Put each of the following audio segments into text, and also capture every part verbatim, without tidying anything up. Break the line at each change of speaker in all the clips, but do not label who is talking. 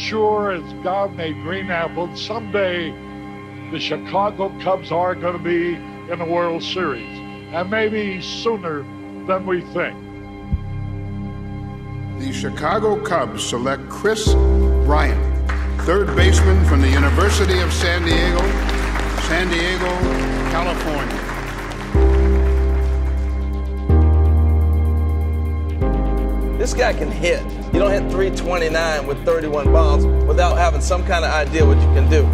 sure as God made green apples, someday the Chicago Cubs are going to be in the World Series, and maybe sooner than we think.
The Chicago Cubs select Kris Bryant, third baseman from the University of San Diego, San Diego, California.
This guy can hit. You don't hit three twenty-nine with thirty-one balls without having some kind of idea what you can do.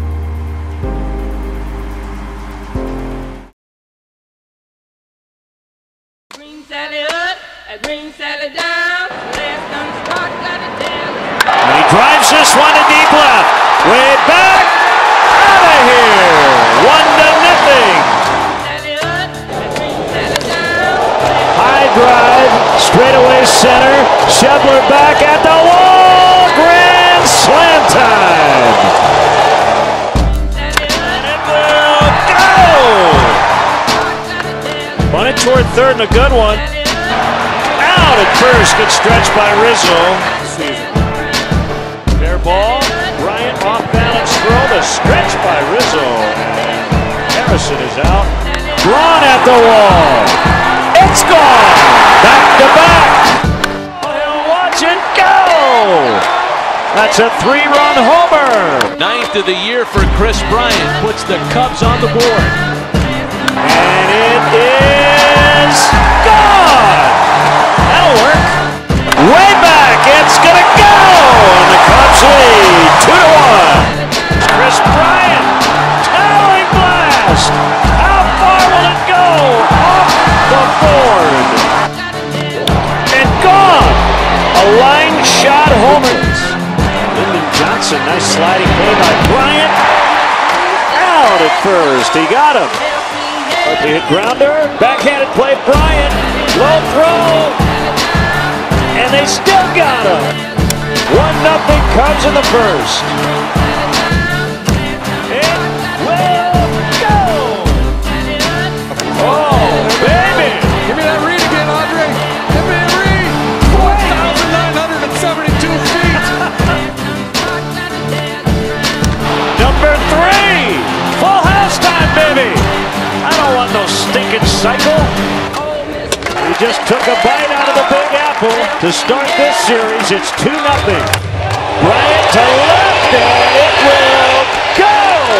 Green Sally up, a green Sally down. Last gun start, got a tail.
And he drives this one to deep left. Way back, out of here. One to nothing.
Sally up, a green Sally down.
High drive, straightaway center. Schebler back at the wall. Grand slam time. And it will go. Bunt it toward third and a good one. Out at first, good stretch by Rizzo. Fair ball. Bryant off balance throw. The stretch by Rizzo. Harrison is out. Braun at the wall. It's gone. Back to back. He'll watch it go. That's a three-run homer.
Ninth of the year for Kris Bryant puts the Cubs on the board.
And it is gone. That'll work. Way back. It's going to go. And the Cubs lead two to one. Kris Bryant. Towering blast. How far will it go? Off the board. And gone. A line shot homer. Lyndon Johnson. Nice sliding play by Bryant. Out at first. He got him. The hit grounder, backhanded play, Bryant, low throw, and they still got him. One nothing Cubs in the first. It will go. Oh, baby.
Give me that read again, Andre. Give me a read. four thousand nine hundred seventy-two feet.
Number three. Full house time, baby. I don't want no stinking cycle. We just took a bite out of the Big Apple to start this series. It's two nothing. Bryant to left, and it will go.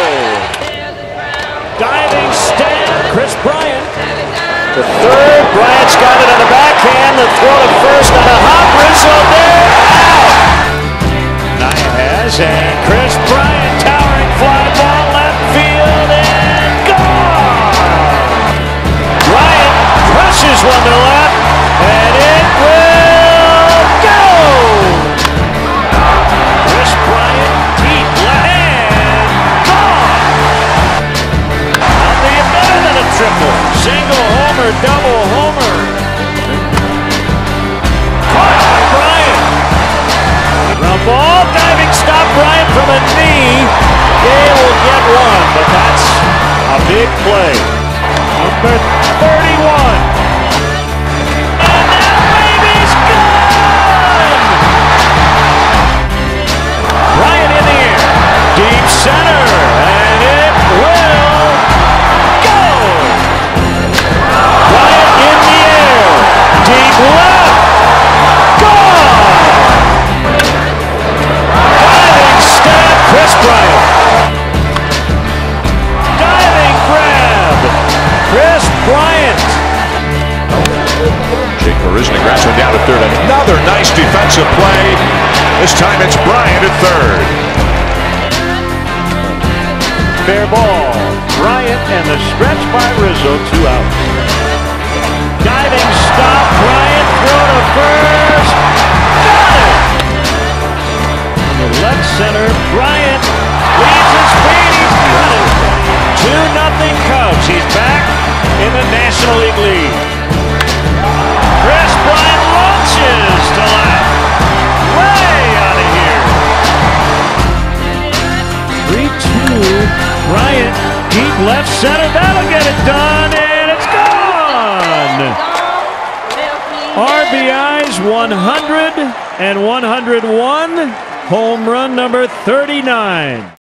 Diving stand, Kris Bryant. The third, Bryant's got it on the backhand. The throw to first on a hop. Rizzo there, out. Naya has, and Kris Bryant towering fly ball left field and gone. Bryant crushes one to left, and it will go. Kris Bryant deep left and gone. I'll do you better than a triple. Single homer, double homer. Caught by Bryant. Ground ball, diving stop, Bryant from a knee. Gay will get one, but that's a big play. Number thirty-one. And that baby's gone! Bryant in the air. Deep center. And it will go! Bryant in the air. Deep left. Gone! Diving stab, Kris Bryant. Diving grab. Kris Bryant.
Jake Marisnick grabs one down to third. Another nice defensive play. This time it's Bryant at third.
Fair ball. Bryant and the stretch by Rizzo, two outs. Diving stop. Bryant throw to first. Got it. In the left center, Bryant leaves his feet. He's got it. two nothing Cubs. He's back in the National League lead. Kris Bryant launches to left. Way out of here. three two. Bryant deep left center. That'll get it done, and it's gone. R B Is one hundred and one hundred one. Home run number thirty-nine.